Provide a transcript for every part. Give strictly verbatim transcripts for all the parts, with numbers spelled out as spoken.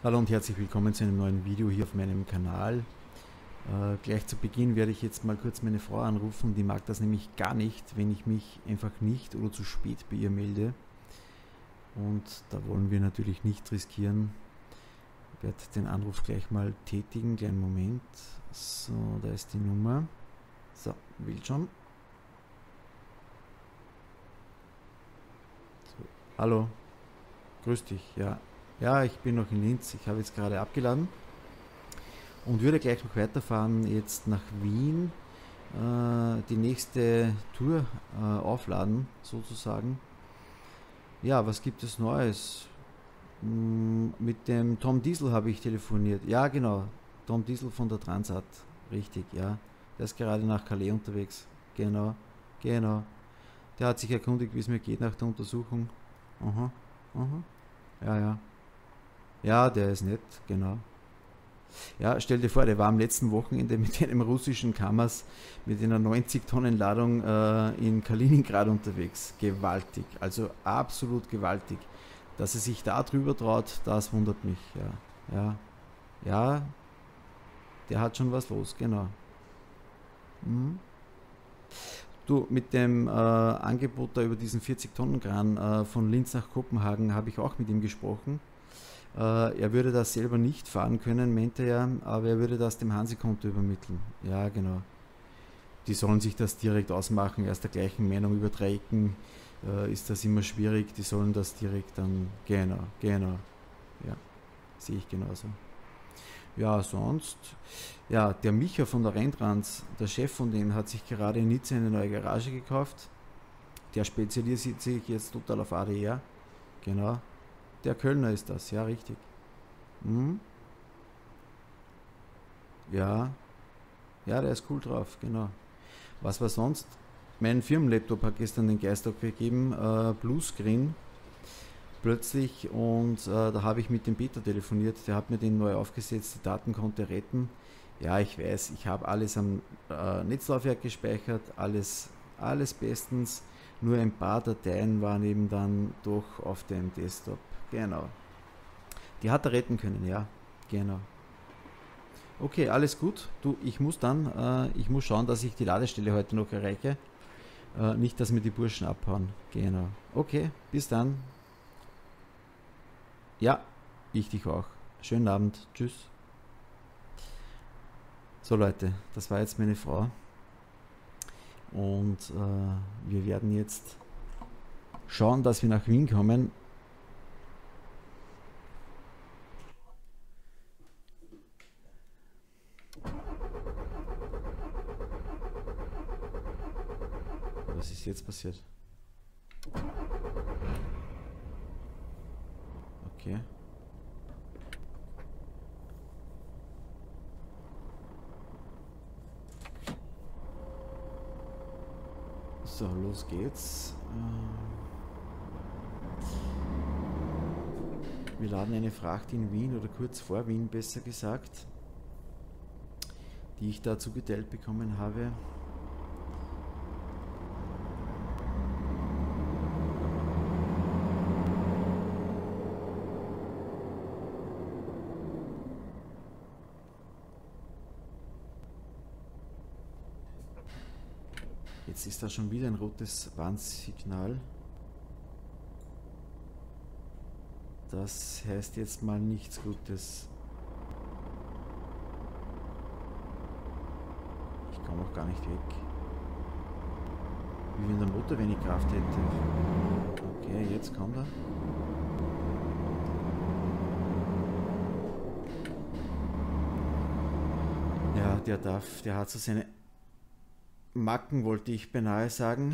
Hallo und herzlich willkommen zu einem neuen Video hier auf meinem Kanal. Äh, gleich zu Beginn werde ich jetzt mal kurz meine Frau anrufen, die mag das nämlich gar nicht, wenn ich mich einfach nicht oder zu spät bei ihr melde. Und da wollen wir natürlich nicht riskieren. Ich werde den Anruf gleich mal tätigen, kleinen Moment. So, da ist die Nummer. So, will schon. So, hallo, grüß dich, ja. Ja, ich bin noch in Linz, ich habe jetzt gerade abgeladen und würde gleich noch weiterfahren, jetzt nach Wien, äh, die nächste Tour äh, aufladen, sozusagen. Ja, was gibt es Neues? Hm, mit dem Tom Diesel habe ich telefoniert. Ja, genau, Tom Diesel von der Transat, richtig, ja. Der ist gerade nach Calais unterwegs, genau, genau. Der hat sich erkundigt, wie es mir geht nach der Untersuchung. Aha, aha, ja, ja. Ja, der ist nett, genau. Ja, stell dir vor, der war am letzten Wochenende mit einem russischen Kamaz mit einer neunzig Tonnen Ladung äh, in Kaliningrad unterwegs. Gewaltig, also absolut gewaltig. Dass er sich da drüber traut, das wundert mich, ja. Ja, ja, der hat schon was los, genau. Mhm. Du, mit dem äh, Angebot da über diesen vierzig Tonnen Kran äh, von Linz nach Kopenhagen habe ich auch mit ihm gesprochen. Äh, er würde das selber nicht fahren können, meinte er, aber er würde das dem Hansekonto übermitteln. Ja, genau. Die sollen sich das direkt ausmachen, erst der gleichen Meinung über Dreiecken äh, ist das immer schwierig, die sollen das direkt dann, genau, genau, ja, sehe ich genauso. Ja, sonst, ja, der Micha von der Renntrans, der Chef von denen, hat sich gerade in Nizza eine neue Garage gekauft. Der spezialisiert sich jetzt total auf A D R, genau. Der Kölner ist das, ja, richtig. Hm? Ja, ja, der ist cool drauf, genau. Was war sonst? Mein Firmenlaptop hat gestern den Geist gegeben, äh, Bluescreen, plötzlich, und äh, da habe ich mit dem Peter telefoniert, der hat mir den neu aufgesetzt, die Daten konnte retten. Ja, ich weiß, ich habe alles am äh, Netzlaufwerk gespeichert, alles, alles bestens, nur ein paar Dateien waren eben dann doch auf dem Desktop. Genau. Die hat er retten können, ja. Genau. Okay, alles gut. Du, ich muss dann, äh, ich muss schauen, dass ich die Ladestelle heute noch erreiche. Äh, nicht, dass mir die Burschen abhauen. Genau. Okay, bis dann. Ja, ich dich auch. Schönen Abend. Tschüss. So Leute, das war jetzt meine Frau. Und äh, wir werden jetzt schauen, dass wir nach Wien kommen. Was ist jetzt passiert? Okay. So, los geht's. Wir laden eine Fracht in Wien oder kurz vor Wien, besser gesagt, die ich da zugeteilt bekommen habe. Jetzt ist da schon wieder ein rotes Warnsignal. Das heißt jetzt mal nichts Gutes. Ich komme auch gar nicht weg. Wie wenn der Motor wenig Kraft hätte. Okay, jetzt kommt er. Ja, der darf, der hat so seine Macken, wollte ich beinahe sagen.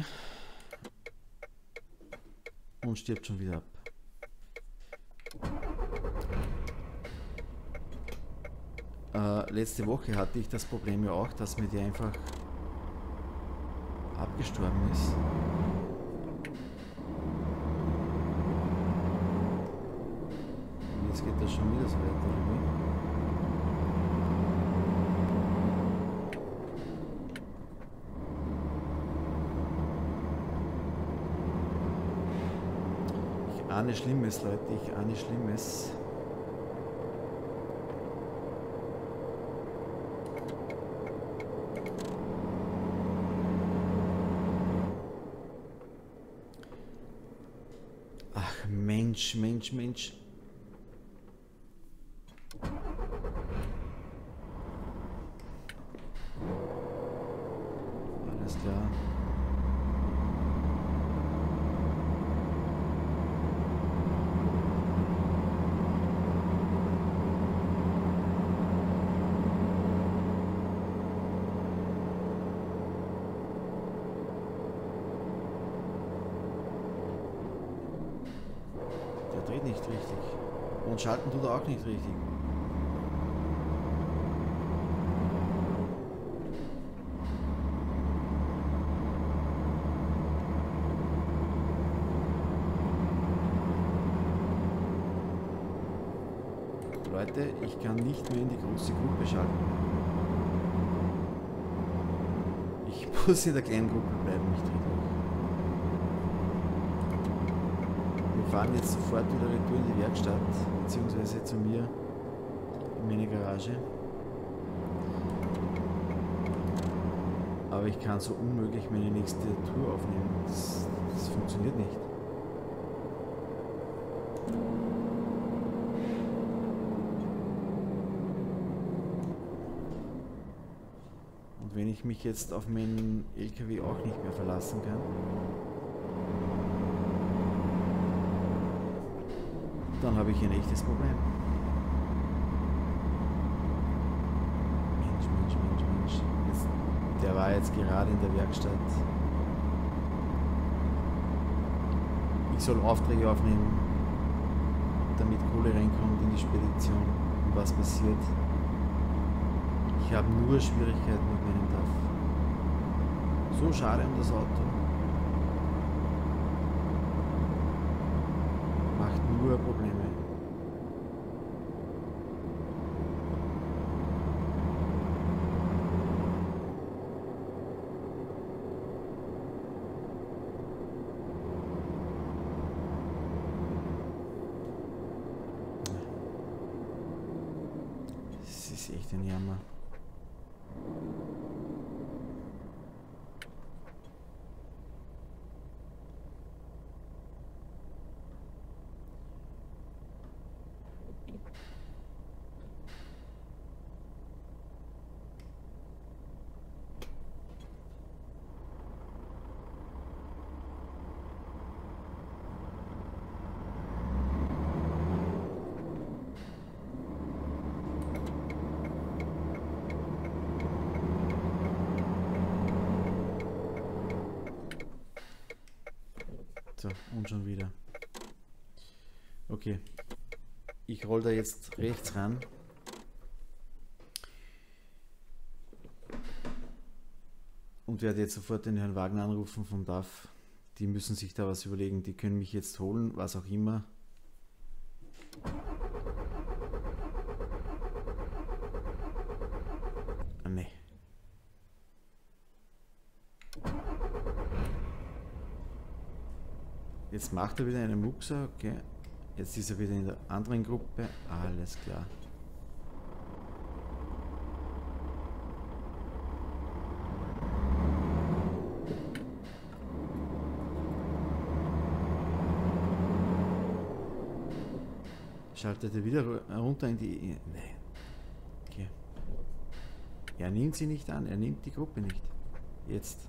Und stirbt schon wieder ab. Äh, letzte Woche hatte ich das Problem ja auch, dass mir die einfach abgestorben ist. Und jetzt geht das schon wieder so weiter, oder wie? Ich ahne Schlimmes, Leute, ich ahne Schlimmes. Ach, Mensch, Mensch, Mensch. Alles klar. Der dreht nicht richtig. Und schalten tut er auch nicht richtig. Leute, ich kann nicht mehr in die große Gruppe schalten. Ich muss in der kleinen Gruppe bleiben, nicht richtig. Wir fahren jetzt sofort wieder retour in die Werkstatt, beziehungsweise zu mir in meine Garage. Aber ich kann so unmöglich meine nächste Tour aufnehmen. Das, das funktioniert nicht. Und wenn ich mich jetzt auf meinen L K W auch nicht mehr verlassen kann, dann habe ich ein echtes Problem. Mensch, Mensch, Mensch, Mensch. Jetzt, der war jetzt gerade in der Werkstatt. Ich soll Aufträge aufnehmen, damit Kohle reinkommt in die Spedition. Und was passiert? Ich habe nur Schwierigkeiten mit meinem D A F. So schade um das Auto. Macht nur Probleme. Das ist echt ein Jammer. So, und schon wieder. Okay. Ich roll da jetzt rechts ran. Und werde jetzt sofort den Herrn Wagner anrufen vom D A F. Die müssen sich da was überlegen. Die können mich jetzt holen, was auch immer. Ah, ne. Jetzt macht er wieder eine Muxer, okay. Jetzt ist er wieder in der anderen Gruppe. Alles klar. Schaltet er wieder runter in die... Nee. Okay. Er nimmt sie nicht an, er nimmt die Gruppe nicht. Jetzt.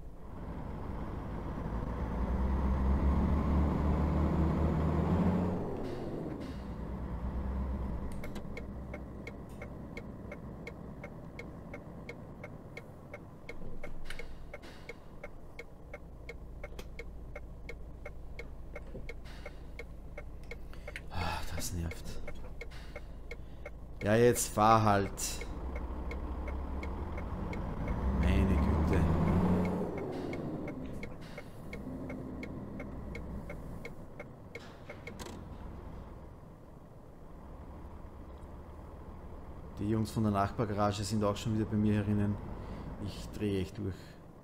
Das nervt. Ja, jetzt fahr halt. Meine Güte. Die Jungs von der Nachbargarage sind auch schon wieder bei mir herinnen. Ich drehe echt durch.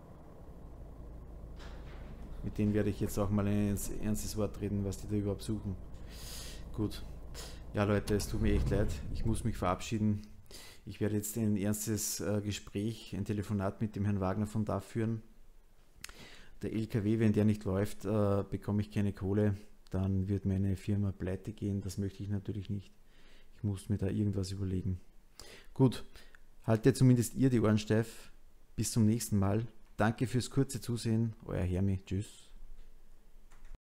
Mit denen werde ich jetzt auch mal ein ernstes Wort reden, was die da überhaupt suchen. Gut. Ja Leute, es tut mir echt leid. Ich muss mich verabschieden. Ich werde jetzt ein ernstes äh, Gespräch, ein Telefonat mit dem Herrn Wagner von D A F führen. Der L K W, wenn der nicht läuft, äh, bekomme ich keine Kohle. dann wird meine Firma pleite gehen. Das möchte ich natürlich nicht. Ich muss mir da irgendwas überlegen. Gut, haltet zumindest ihr die Ohren steif. Bis zum nächsten Mal. Danke fürs kurze Zusehen. Euer Hermi. Tschüss.